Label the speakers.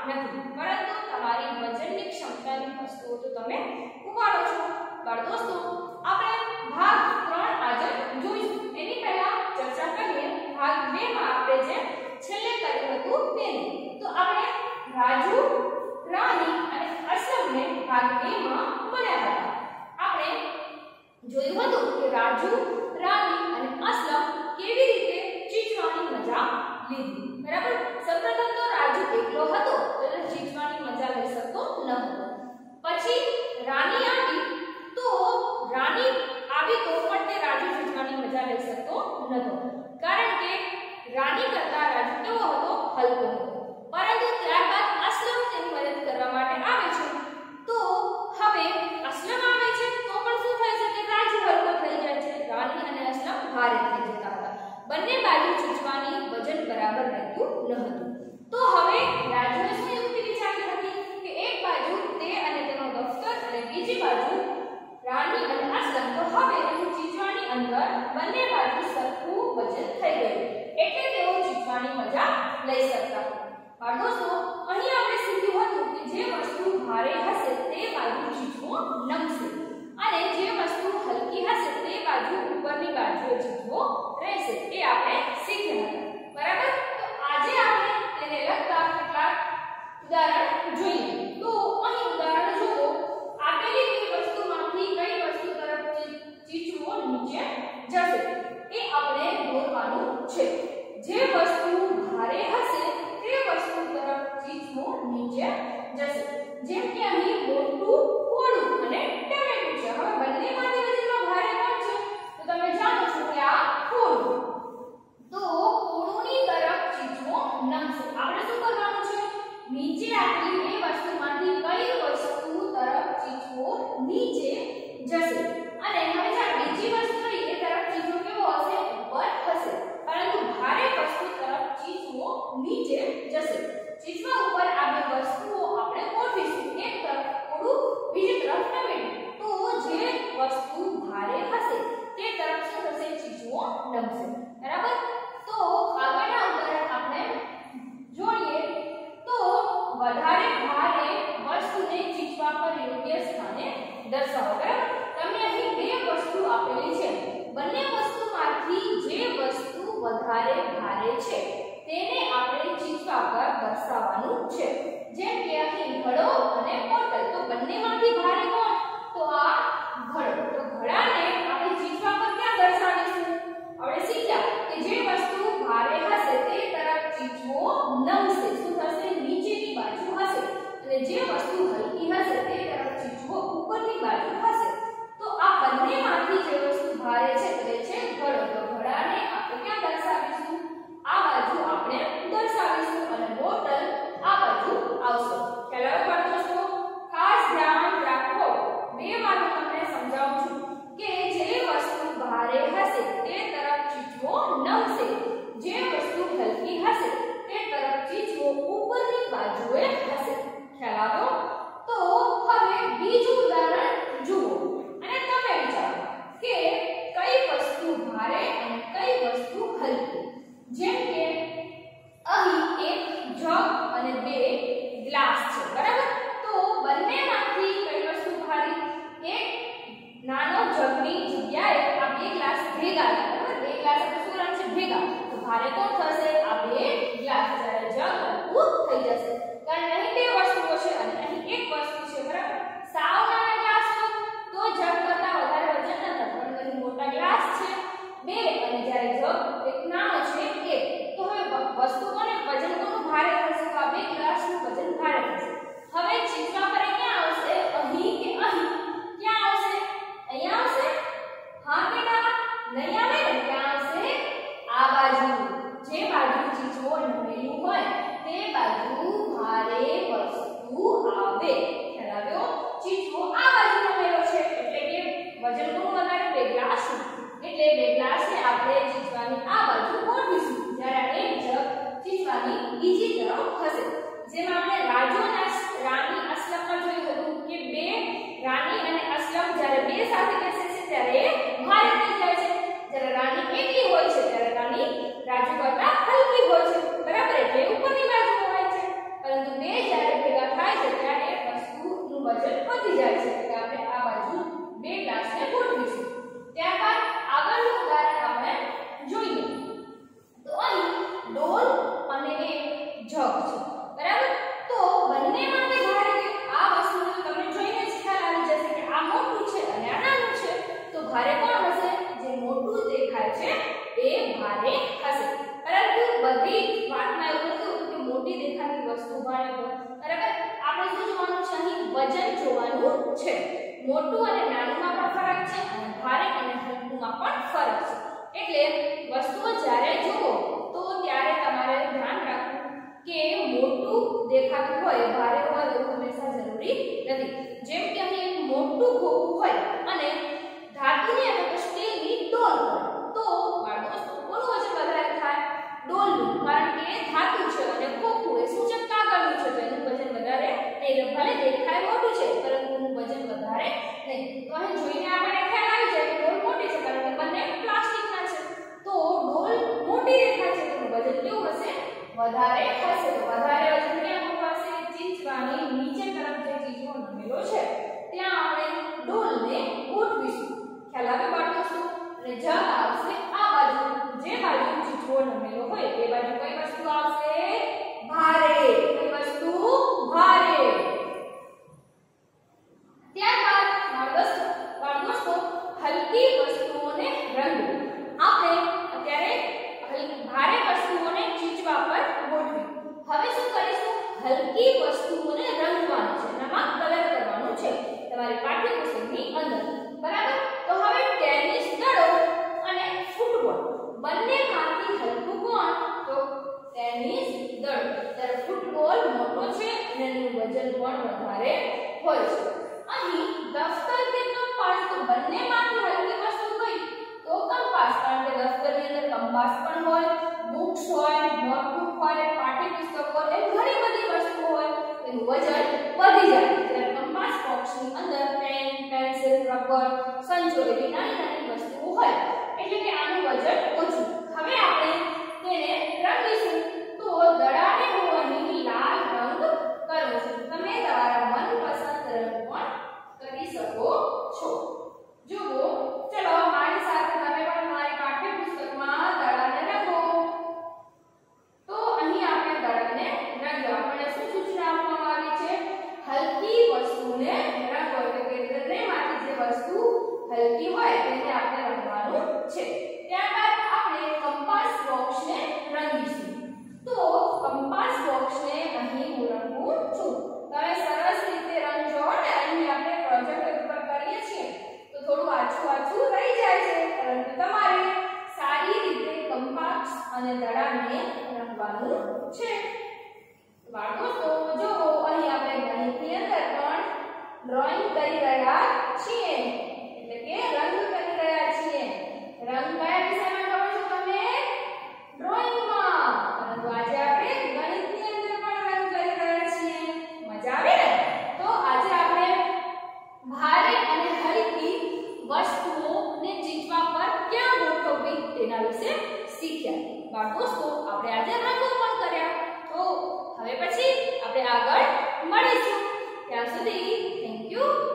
Speaker 1: નથી, પરંતુ તમારી વજનની ક્ષમતાની વસ્તુઓ તો તમે ઉપાડો છો। બાળ દોસ્તો, આપણે ભાગ 3 આજે જોઈશું। એની પહેલા ચર્ચા કરીએ ભાગ 2 માં આપણે જે છેલ્લે કર્યું હતું તેની। તો આપણે રાજુ, રાની અને અસલમને ભાગ 2 માં મળ્યા હતા। આપણે જોયું હતું કે રાજુ, રાની અને અસલમ કેવી રીતે ચીચવાની મજા લીધી, બરાબર। સૌપ્રથમ તો રાજુ એકલો હતો તો ચીચવાની મજા લઈ શકતો ન હતો। પછી રાની આવી તો રાની આવી તો પણ તે રાજુ ચીચવાની મજા લઈ શકતો નહોતો, કારણ કે રાની કરતા રાજુ કેવો હતો, હલકો હતો। પરંતુ ત્યારબાદ અસલમ તેની મદદ કરવા માટે આવે છે, તો હવે અસલમ આવે છે તો પણ શું થાય છે કે રાજુ હલકો થઈ જાય છે, રાની અને અસલમ ભારે થઈ જતા હતા। બંને બાજુ ચીચવાની વજન બરાબર રહેતું ન હતું। તો હવે રાજુએ શું યુક્તિ વિચારી હતી કે એક બાજુ તે અને તેનો દફતર અને બીજી બાજુ રાની અને અસલમ, તો હવે તેની ચીચવાની અંદર બંને બાજુ સરખું વજન થઈ ગયું, એટલે તેઓ ચીચવાની મજા લઈ શકતા હતા। બાળ દોસ્તો, અહીં આપણે શીખ્યું હતું કે જે વસ્તુ ભારે હશે તે બાજુ ચીચવો નમશે અને જે વસ્તુ હલકી હશે તે બાજુ ઉપરની બાજુએ ચીચવો રહેશે, એ આપણે શીખ્યા હતા, બરાબર। તો આજે આપણે તેને લગતા કેટલાક ઉદાહરણ જોઈએ। તો અહીં ઉદાહરણ જુઓ, આપેલી બે વસ્તુમાંથી કઈ વસ્તુ તરફ ચીચવો નીચે જશે એ આપણે દોરવાનું છે। જે વસ્તુ ભારે હશે તે વસ્તુ તરફ ચીચવો નીચે જશે। જેમ કે અહીં મોટું કોળું અને ટમેટું છે। હવે બંનેમાંથી વજનમાં ભારે કોણ છે, તો તમે જાણો છો કે આ કોળું, તો કોળુંની તરફ ચીચવો નમશે। આપણે શું કરવાનું છે, નીચે આપેલી બે વસ્તુમાંથી કઈ વસ્તુ તરફ ચીચવો નીચે જશે, અને હવે જ્યારે બીજી વસ્તુ રહી એ તરફ ચીચવો કેવો હશે, ઉપર હશે, પરંતુ ભારે વસ્તુ તરફ ચીચવો નીચે જશે। ચીચવા ઉપર આ બે વસ્તુઓ આપણે ગોઠવીશું, એક તરફ કોળું, બીજી તરફ ટમેટું, તો જે વસ્તુ ભારે હશે તે તરફ શું થશે, ચીચવો નમશે, બરાબર। તો આગળના ઉદાહરણ આપણે જોઈએ તો વધારે ભારે વસ્તુને ચીચવા પર યોગ્ય સ્થાને દર્શાવો, બરાબર। તમને અહીં બે વસ્તુ આપેલી છે, બંને વસ્તુમાંથી જે વસ્તુ વધારે ભારે છે તેને આપણે ચીચવા પર દર્શાવવાનું છે। જેમ કે અહીં ઘડો અને બોટલ, તો બંનેમાંથી ભારે કોણ, તો આ ઘડો, તો ઘડાને આપણે ચીચવા પર ક્યાં દર્શાવીશું, આપણે શીખ્યા કે જે વસ્તુ ભારે હશે તે તરફ ચીચવો નમશે, શું થશે, નીચેની બાજુ હશે, અને જે વસ્તુ હલકી હશે તે તરફ ચીચવો ઉપરની બાજુ હશે। તો આ બંનેમાંથી જે વસ્તુ ભારે છે તે છે ઘડો, તો ઘડાને આપણે ક્યાં દર્શાવીશું, આ બાજુ આપણે દર્શાવીશું, અને બોટલ આ વસ્તુ ભારે હોય, બરાબર? આપણે શું જોવાનું છે? અહીં વજન જોવાનું છે. મોટું અને નાનુંમાં પણ ફરક છે અને ભારે અને હલકુંમાં પણ ફરક છે. એટલે વસ્તુઓ જ્યારે જુઓ તો ત્યારે તમારે ધ્યાન રાખવું કે મોટું દેખાતું હોય, ભારે હોય એવું હંમેશા જરૂરી નથી. જેમ કે અહીં એક મોટું ખોખું હોય અને ધાતુની અથવા સ્ટીલની ડોલ હોય, તો બાળકો કોનું વજન વધારે થાય? ડોલનું, કારણ કે ધાતુ છે અને ખોખું એ શું છે? કાગળનું છે, તો એનું વજન વધારે નહીં. ભલે દેખાય મોટું છે પરંતુ એનું વજન વધારે નહીં. તો અહીં જોઈને આપણે ખ્યાલ આવી જાય કે ડોલ મોટી છે, કારણ કે બંને પ્લાસ્ટિકના છે. તો ડોલ મોટી દેખાય છે તો એનું વજન કેવું હશે? વધારે હશે. તો વધારે વજન ક્યાં મૂકવાશે? ચીંચવાની નીચે તરફ જે ચીજો નમેલો છે ત્યાં આપણે ડોલને ગોઠવીશું. ખ્યાલ આવે બાળકો? અને જગ આવશે આ બાજુ, જે બાજુ ચીજો નમેલો હોય એ બાજુ કઈ વસ્તુ આવશે? ભારે. કઈ વસ્તુ? ભારે. ત્યારબાદ બાળકો હલકી વસ્તુઓને રંગવું. આપણે અત્યારે ભારે વસ્તુઓને ચીચવા પર ગોઠવી. હવે શું કરીશું? હલકી વસ્તુઓને રંગવાનું છે, એમાં કલર કરવાનું છે તમારી પાઠ્યપુસ્તકની અંદર, બરાબર? તો હવે ટેનિસ દડો અને ફૂટબોલ બંનેમાંથી હલકું કોણ? તો ટેનિસ દડો. ત્યારે ફૂટબોલ મોટો છે અને એનું વજન પણ વધારે હોય છે. અહીં દફતર કે કંપાસ, તો બંનેમાંથી હલકી વસ્તુ કઈ? તો કંપાસ, કારણ કે દફતરની અંદર કંપાસ પણ હોય, બુક્સ હોય, નોટબુક હોય, પાઠ્યપુસ્તક હોય, એમ ઘણી બધી વસ્તુઓ હોય, એનું વજન વધી જાય. ત્યારે કંપાસ બોક્સની અંદર પેન, પેન્સિલ, રબર, સંચો એવી નાની નાની વસ્તુઓ હોય, એટલે કે આનું વજન ઓછું. હવે આપણે તેને રંગીશું. તો દડાને હું અહીં લાલ રંગ કરું છું. તમે તમારા મનપસંદ રંગ પણ કરી શકો છો. જુઓ, ચલો મારી સાથે તમે પણ મારી પાઠ્યપુસ્તકમાં દડાને રંગો. તો અહીં આપણે દડાને રંગ્યો. આપણને શું સૂચના આપવામાં આવી છે? હલકી વસ્તુને રંગો. એટલે કે દરેકમાંથી જે વસ્તુ હલકી હોય તેને આપણે રંગવાનું છે. ત્યારબાદ આપણે કંપાસ બોક્સને રંગીશું. તો કંપાસ બોક્સને અહીં હું રંગું છું. તમે સરસ રીતે રંગજો ને. અહીં આપણે પ્રોજેક્ટ ઉપર કરીએ છીએ તો થોડું આછું રહી જાય છે, પરંતુ તમારે સારી રીતે કંપાસ અને દડાને રંગવાનું છે. બાળકો જો અહીં આપણે ગણિતની અંદર પણ ડ્રોઈંગ કરી રહ્યા છીએ, એટલે કે રંગ કરી રહ્યા છીએ. રંગ કયા વિષયમાં કરો છો તમે? ડ્રોઈંગમાં. પરંતુ આજે આપણે ગણિતની અંદર પણ રંગ કરી રહ્યા છીએ. મજા આવે ને? તો આજે આપણે ભારે અને હલકી વસ્તુઓને ચીજવા પર ક્યાં ગોઠવવી તેના વિશે શીખ્યા. બાળકો આપણે આજે રંગો પણ કર્યા. તો હવે પછી આપણે આગળ મળીશું. ત્યાં સુધી થેન્ક યુ.